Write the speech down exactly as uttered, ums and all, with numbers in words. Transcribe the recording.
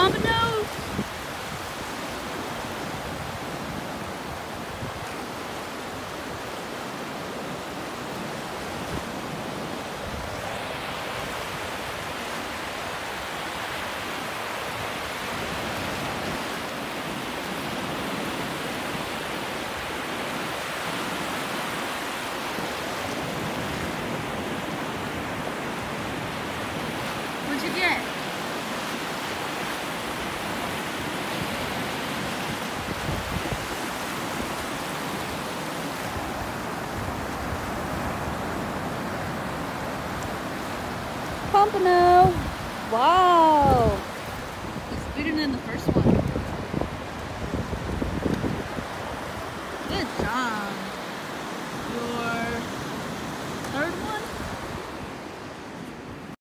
Pompanos! What'd you get? Pompano! Wow! It's bigger than the first one.